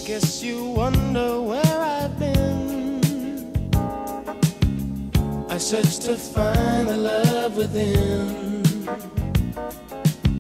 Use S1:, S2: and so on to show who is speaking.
S1: Guess you wonder where I've been. I searched to find the love within.